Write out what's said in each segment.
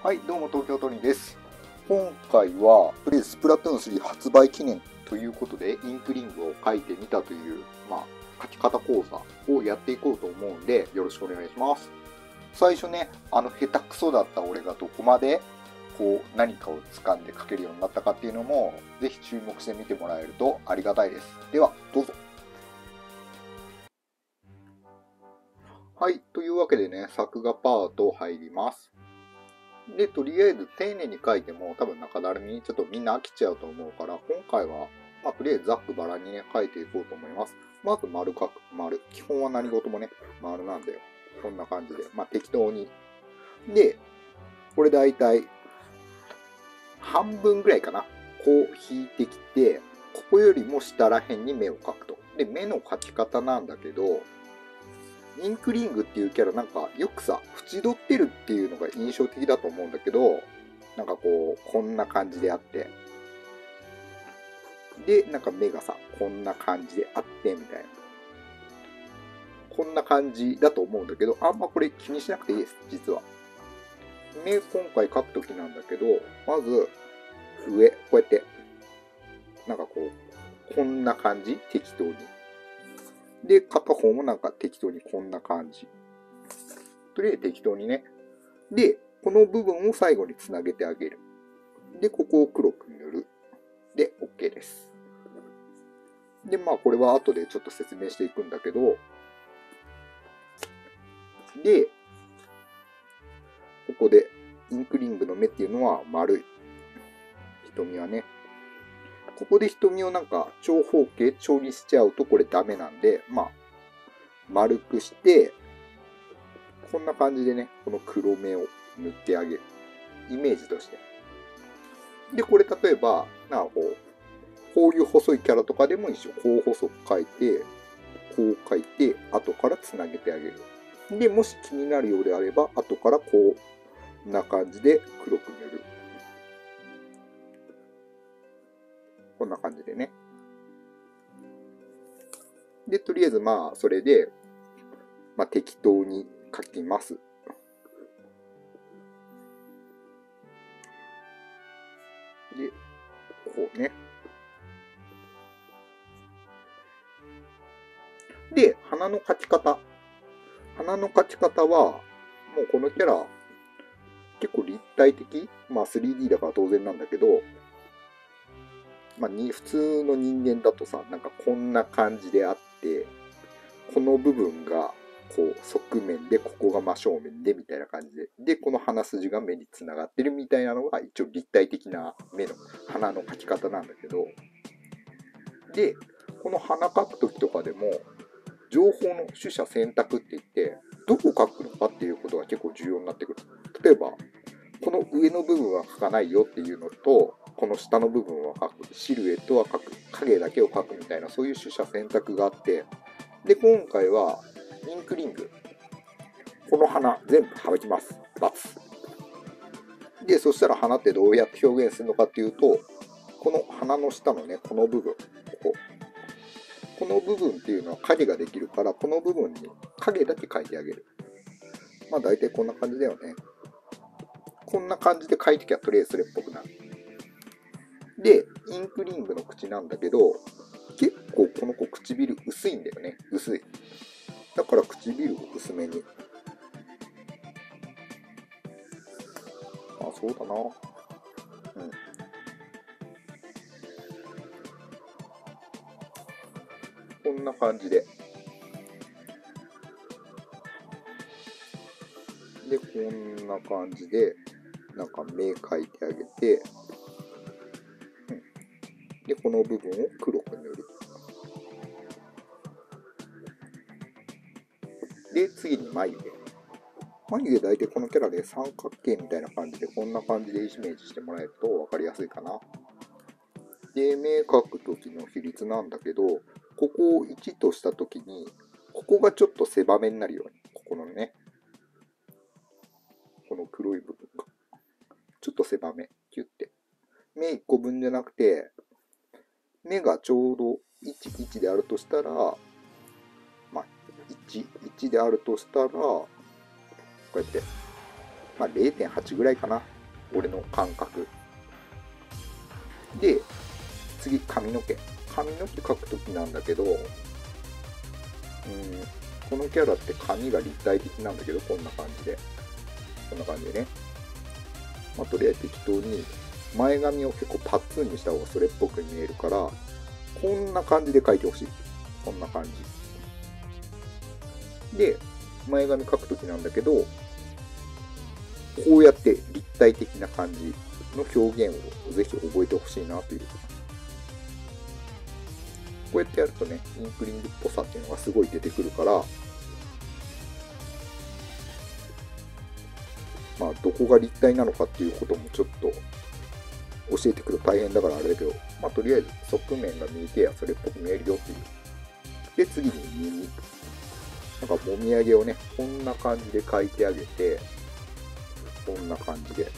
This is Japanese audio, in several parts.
はい、どうも東京都にです。今回は、とりあえずスプラトゥーン3発売記念ということで、インクリングを書いてみたという、書き方講座をやっていこうと思うんで、よろしくお願いします。最初ね、下手くそだった俺がどこまで、何かを掴んで書けるようになったかっていうのも、ぜひ注目してみてもらえるとありがたいです。では、どうぞ。はい、というわけでね、作画パート入ります。で、とりあえず丁寧に書いても多分中だるみにちょっとみんな飽きちゃうと思うから、今回は、とりあえずざっくばらんにね、書いていこうと思います。まず丸書く。丸。基本は何事もね、丸なんだよ。こんな感じで。適当に。で、これだいたい半分ぐらいかな。こう引いてきて、ここよりも下ら辺に目を描くと。で、目の描き方なんだけど、インクリングっていうキャラなんかよくさ、縁取ってるっていうのが印象的だと思うんだけど、なんかこんな感じであって。で、なんか目がさ、こんな感じであって、みたいな。こんな感じだと思うんだけど、あんまこれ気にしなくていいです、実は。目今回描くときなんだけど、まず、上、こうやって、なんかこんな感じ適当に。で、片方もなんか適当にこんな感じ。とりあえず適当にね。で、この部分を最後につなげてあげる。で、ここを黒く塗る。で、OK です。で、これは後でちょっと説明していくんだけど、で、ここで、インクリングの目っていうのは丸い。瞳はね。ここで瞳をなんか長方形調にしちゃうとこれダメなんで、丸くして、こんな感じでね、この黒目を塗ってあげる。イメージとして。で、これ例えば、こういう細いキャラとかでも一緒。こう細く描いて、こう描いて、後からつなげてあげる。で、もし気になるようであれば、後からこんな感じで黒く塗る。こんな感じでね。で、とりあえずそれで、適当に描きます。で、こうね。で、鼻の描き方。鼻の描き方は、もうこのキャラ、結構立体的。3D だから当然なんだけど、普通の人間だとさ、なんかこんな感じであって、この部分が側面で、ここが真正面でみたいな感じで、で、この鼻筋が目につながってるみたいなのが一応立体的な目の鼻の描き方なんだけど、で、この鼻描く時とかでも、情報の取捨選択って言って、どこ描くのかっていうことが結構重要になってくる。例えば、この上の部分は描かないよっていうのと、この下の部分は描く、シルエットは描く、影だけを描くみたいな、そういう取捨選択があって、で、今回は、インクリング。この花、全部省きます。×。で、そしたら花ってどうやって表現するのかっていうと、この花の下のね、この部分、この部分っていうのは影ができるから、この部分に影だけ描いてあげる。大体こんな感じだよね。こんな感じで描いてきゃとりあえずそれっぽくなる。で、インクリングの口なんだけど、結構この子唇薄いんだよね。薄い。だから唇を薄めに。そうだな。こんな感じで。で、こんな感じで、なんか目描いてあげて、で、この部分を黒く塗る。で、次に眉毛。眉毛大体このキャラで三角形みたいな感じで、こんな感じでイメージしてもらえると分かりやすいかな。で、目描く時の比率なんだけど、ここを1とした時に、ここがちょっと狭めになるように、ここのね、この黒い部分が。ちょっと狭め、キュッて。目1個分じゃなくて、目がちょうど1であるとしたら、1であるとしたら、こうやって、 まあ、0.8 ぐらいかな。俺の感覚。で、次、髪の毛。髪の毛描くときなんだけど、このキャラって髪が立体的なんだけど、こんな感じで。こんな感じでね。まあ、とりあえず適当に、前髪を結構パッツンにした方がそれっぽく見えるから、こんな感じで描いてほしい。こんな感じ。で、前髪描くときなんだけど、こうやって立体的な感じの表現をぜひ覚えてほしいなという。こうやってやるとね、インクリングっぽさっていうのがすごい出てくるから、まあ、どこが立体なのかっていうこともちょっと教えてくると大変だからあれだけど、まあ、とりあえず側面が見えてやそれっぽく見えるよっていう。で、次に耳。なんかもみあげをね、こんな感じで描いてあげて、こんな感じで。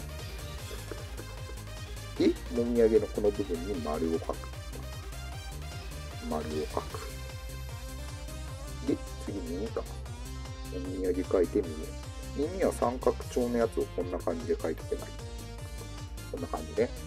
で、もみあげのこの部分に丸を描く。丸を描く。で、次耳か。もみあげ描いて耳。耳は三角調のやつをこんな感じで描いておけばいい。こんな感じね。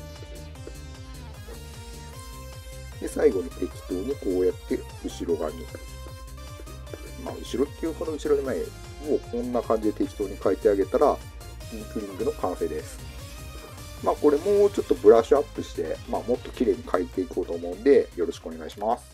で、最後に適当にこうやって後ろ側に。まあ、後ろっていうほど後ろで前をこんな感じで適当に描いてあげたら、インクリングの完成です。まあ、これもうちょっとブラッシュアップして、まあ、もっと綺麗に描いていこうと思うんで、よろしくお願いします。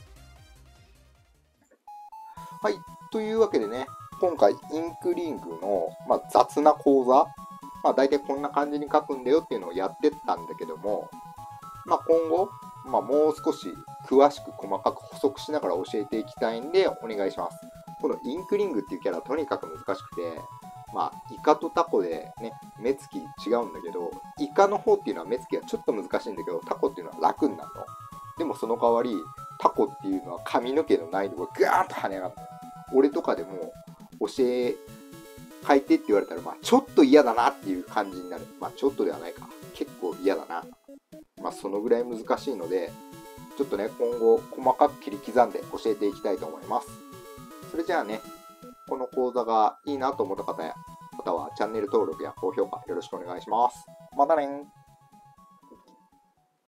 はい。というわけでね、今回インクリングの、まあ、雑な講座、まあ、大体こんな感じに書くんだよっていうのをやってったんだけども、まあ、今後、まあ、もう少し詳しく細かく補足しながら教えていきたいんでお願いします。このインクリングっていうキャラはとにかく難しくて、まあ、イカとタコでね、目つき違うんだけど、イカの方っていうのは目つきがちょっと難しいんだけど、タコっていうのは楽になるの。でもその代わり、タコっていうのは髪の毛の難易度がガーンと跳ね上がる。俺とかでも教え書いてって言われたら、まあちょっと嫌だなっていう感じになる。まあちょっとではないか。結構嫌だな。まあそのぐらい難しいので、ちょっとね、今後細かく切り刻んで教えていきたいと思います。それじゃあね、この講座がいいなと思った方はチャンネル登録や高評価よろしくお願いします。またね。